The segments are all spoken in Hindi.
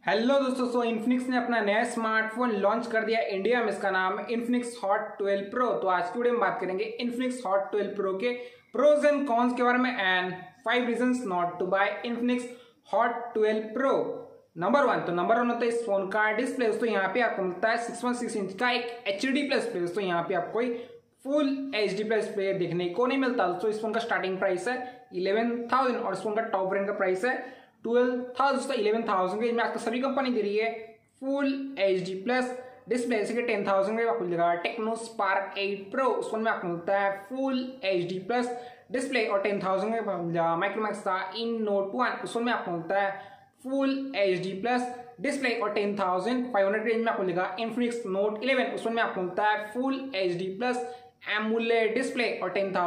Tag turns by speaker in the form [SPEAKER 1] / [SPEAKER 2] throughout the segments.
[SPEAKER 1] हेलो दोस्तों, इन्फिनिक्स ने अपना नया स्मार्टफोन लॉन्च कर दिया इंडिया में। इसका नाम है इन्फिनिक्स हॉट 12 प्रो। तो आज की वीडियो में बात करेंगे इन्फिनिक्स हॉट 12 प्रो के प्रोज एंड कॉन्स के बारे में and 5 reasons not to buy Infinix hot 12 pro. Number one होता है इस फोन का डिस्प्ले। दोस्तों यहाँ पे आपको मिलता है 6.6 इंच का एक HD प्लस डिस्प्ले। दोस्तों यहाँ पे आपको फुल HD प्लस डिस्प्ले देखने को नहीं मिलता। दोस्तों इस फोन का स्टार्टिंग प्राइस है 11,000 और इस फोन का टॉप रेंज का प्राइस है 12,000। दोस्तों 11,000 के में आपको सभी कंपनी दे रही है फुल HD प्लस डिस्प्ले। जैसे कि 10,000 में आपको मिलेगा टेक्नो स्पार्क 8 प्रो। उस फोन में आपको मिलता है फुल HD प्लस डिस्प्ले और 10,000 में मिलेगा माइक्रोमैक्स का इन नोट 1। उस फोन में आपको मिलता है फुल HD प्लस डिस्प्ले और 10,500 रेंज में आपको मिलेगा इन्फिनिक्स नोट 11। उस फोन में आपको मिलता है full HD plus AMOLED display और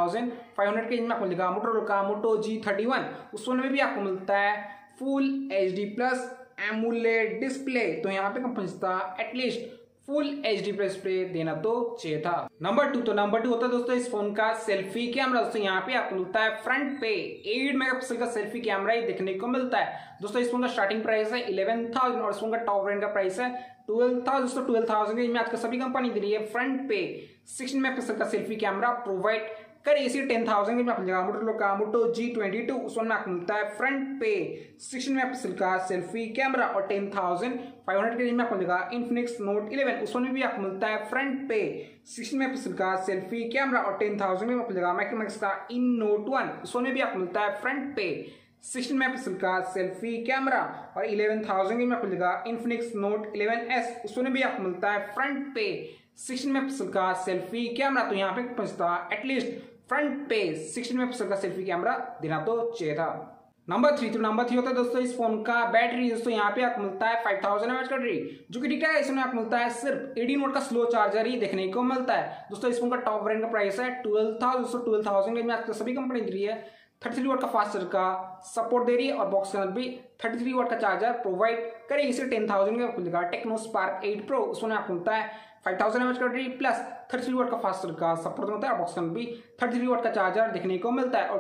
[SPEAKER 1] 10,500 के रेंज में आपको मिलेगा मोटोरोला का मोटो G31। उस फोन में भी आपको मिलता है full HD plus AMOLED display. तो यहाँ पे कंपनी का at least full HD plus display देना तो चाहिए था। नंबर टू होता है दोस्तों इस फोन का सेल्फी कैमरा। दोस्तों यहाँ पे आपको मिलता है फ्रंट पे 8 मेगापिक्सल का सेल्फी कैमरा ही देखने को मिलता है। दोस्तों इस फोन का स्टार्टिंग प्राइस है 11,000 और इस फोन का टॉप रेंज का प्राइस है 12,000। दोस्तों 12,000 में आज का सभी कंपनी दे रही है फ्रंट पे 16 मेगापिक्सल का सेल्फी कैमरा प्रोवाइड कर। इसी 10,000 में आपको मिलेगा मोटोरोला का मोटो G22। उस फोन में आपको मिलता है फ्रंट पे 16 मेगापिक्सल का सेल्फी कैमरा और 10,500 के रेंज में आपको मिलेगा इन्फिनिक्स नोट 11। उस फोन में भी आपको मिलता है फ्रंट पे 16 मेगापिक्सल का सेल्फी कैमरा और 10,000 में आपको मिलेगा माइक्रोमैक्स का इन नोट 1। उस फोन में भी आपको मिलता है फ्रंट पे 16 मेगापिक्सल का सेल्फी कैमरा और 11,000 में आपको मिलेगा इन्फिनिक्स नोट 11S। उस फोन में भी आपको मिलता है फ्रंट पे 16 मेगापिक्सल का सेल्फी कैमरा। तो यहाँ पे पहुंचता एटलीस्ट फ्रंट पे 16 मेगापिक्सल का सेल्फी कैमरा देना तो चाहिए था। नंबर थ्री होता है दोस्तों इस फोन का बैटरी। दोस्तों यहाँ पे आपको मिलता है 5000 mAh का बैटरी, जो कि ठीक है। इसमें आपको मिलता है सिर्फ 18 वोल्ट का स्लो चार्जर ही देखने को मिलता है। दोस्तों इस फोन का टॉप रेंज का प्राइस है 12,000। दोस्तों 12,000 में आपको सभी कंपनी दे रही है 33 वाट का फास्ट चार्जर का सपोर्ट दे रही है और बॉक्स के अंदर भी 33 वाट का चार्जर प्रोवाइड करेगी। इसे 10,000 में आपको मिलेगा टेक्नो स्पार्क 8 प्रो। उसमें आपको मिलता है 5000 mAh का बैटरी प्लस 33 वाट का फास्ट चार्जर का सपोर्ट होता है। बॉक्स के अंदर भी 33 वाट का चार्जर देखने को मिलता है और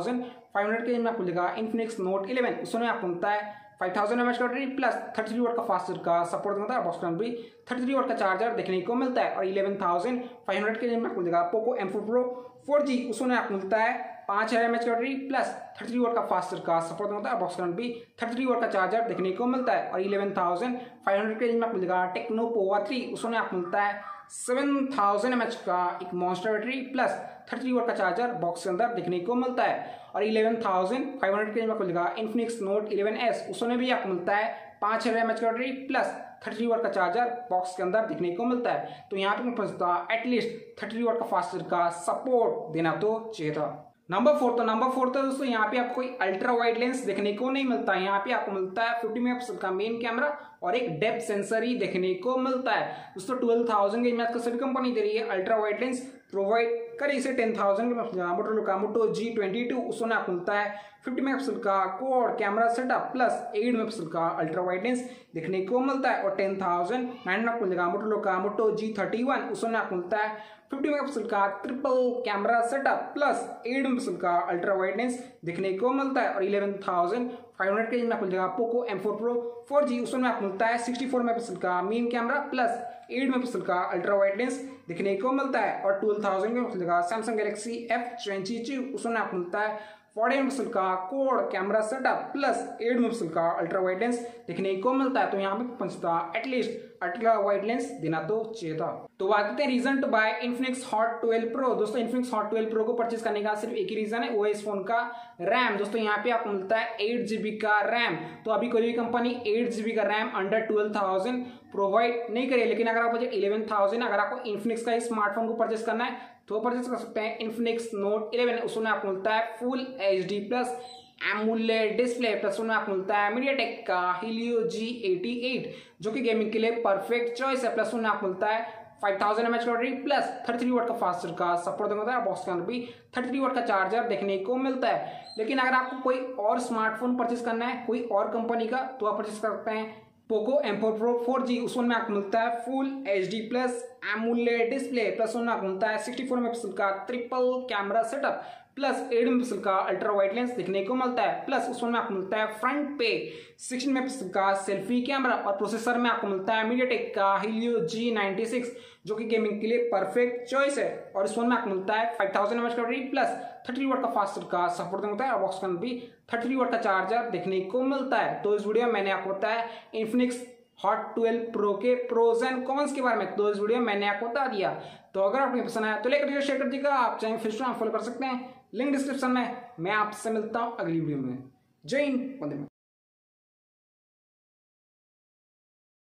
[SPEAKER 1] 10,500 के में आपको मिलेगा इन्फिनिक्स नोट 11। उसमें आपको मिलता है 5000 mAh का बैटरी प्लस 33 वाट का फास्ट चार्जर का सपोर्ट होता है। बॉक्स के अंदर भी 33 वाट का चार्जर देखने को मिलता है और 11,500 के में आपको मिलेगा पोको M4 Pro 4G। उसमें आपको मिलता है 5000 mAh का बैटरी प्लस 33 वाट का फास्ट चार्जर का सपोर्ट होता है। बॉक्स के अंदर भी 33 वाट का चार्जर देखने को मिलता है और 11,500 के रेंज में आपको मिलेगा टेक्नो पोवा 3। उसमें आपको मिलता है 7,000 mAh का एक मॉन्स्टर बैटरी प्लस 33 वाट का चार्जर बॉक्स के अंदर देखने को मिलता है और 11,500 के रेंज में आपको मिलेगा इन्फिनिक्स नोट 11S। उसमें भी आपको मिलता है 5000 mAh का बैटरी प्लस 33 वाट का चार्जर बॉक्स के अंदर देखने को मिलता है। तो यहाँ पे पहुंचता एटलीस्ट 33 वाट का फास्ट चार्जर का सपोर्ट देना तो चाहिए था। नंबर फोर तो दोस्तों यहाँ पे आपको कोई अल्ट्रा वाइड लेंस देखने को नहीं मिलता है। यहाँ पे आपको मिलता है 50 मेगापिक्सल का मेन कैमरा और एक डेप्थ सेंसर ही देखने को मिलता है। दोस्तों 12,000 के में सभी कंपनी दे रही है अल्ट्रा वाइड लेंस प्रोवाइड करे। इसे 10,000 के मोटोरोला का मोटो G22। उसमें आपको मिलता है 50 मेगापिक्सल का core camera setup plus 8 megapixel का अल्ट्रा वाइड लेंस देखने को मिलता है और 10,900 आपको मिलेगा मोटोरोला का मोटो G31। उसमें आपको मिलता है 50 मेगापिक्सल का triple camera setup plus 8 megapixel का अल्ट्रा वाइड लेंस देखने को मिलता है और 11,500 के रेंज में आपको मिलेगा पोको M4 Pro 4G। उसमें आपको मिलता है 64 मेगापिक्सल का मेन कैमरा प्लस 8 मेगापिक्सल का अल्ट्रा वाइड लेंस देखने को मिलता है और 12,000 में मिलेगा सैमसंग गैलेक्सी F22। उसमें आपको मिलता है 40 मेगापिक्सल का core camera setup plus 8 megapixel का अल्ट्रा वाइड लेंस देखने को मिलता है। तो यहाँ पे पहुंचता एटलीस्ट अल्ट्रा वाइड लेंस देना तो चाहिए था। तो बात करते हैं reason to buy Infinix hot 12 pro. दोस्तों इन्फिनिक्स हॉट 12 प्रो को परचेज करने का सिर्फ एक ही रीजन है, वो है इस फोन का रैम। दोस्तों यहाँ पे आपको मिलता है 8GB का रैम। तो अभी कोई भी कंपनी 8GB का रैम अंडर 12,000 प्रोवाइड नहीं करिए, लेकिन अगर आप बजट 11,000 अगर आपको इन्फिनिक्स का इस स्मार्टफोन को परचेज करना है तो परचेज कर सकते हैं इन्फिनिक्स नोट 11। उसमें आपको मिलता है full HD plus AMOLED display plus उसमें आपको मिलता है मीडियाटेक का Helio G88, जो कि गेमिंग के लिए परफेक्ट चॉइस है। प्लस उसमें आपको मिलता है 5000 mAh का बैटरी प्लस 33 वाट का फास्ट चार्जर का सपोर्ट होता है। बॉक्स के अंदर भी 33 वाट का चार्जर देखने को मिलता है। लेकिन अगर आपको कोई और स्मार्टफोन परचेज करना है कोई और कंपनी का तो आप परचेज कर सकते हैं पोको M4 Pro 4G। उस फोन में आपको मिलता है full HD plus AMOLED display plus उसमें आपको मिलता है 64 मेगापिक्सल का triple camera setup plus 8 megapixel का अल्ट्रा वाइड लेंस देखने को मिलता है, प्लस उस फोन में आपको मिलता है फ्रंट पे 16 मेगापिक्सल का सेल्फी कैमरा और प्रोसेसर में आपको मिलता है मीडियाटेक का Helio G96 जो कि गेमिंग के लिए परफेक्ट चॉइस है। और इस फोन में आपको मिलता है 5000 mAh का बैटरी प्लस 30 वाट का फास्ट चार्ज का सपोर्ट होता है और बॉक्स में भी 30 वाट का चार्जर देखने को मिलता है। तो इस वीडियो में मैंने आपको बताया इन्फिनिक्स हॉट 12 प्रो के प्रोज एंड कॉन्स के बारे में, तो इस वीडियो में मैंने आपको बता दिया। तो अगर आपको पसंद आया तो लाइक करिए, शेयर कर दीजिएगा। आप चाहें फिर फॉलो कर सकते हैं, लिंक डिस्क्रिप्शन में। मैं आपसे मिलता हूं अगली वीडियो में। जय हिंद, वंदे मातरम।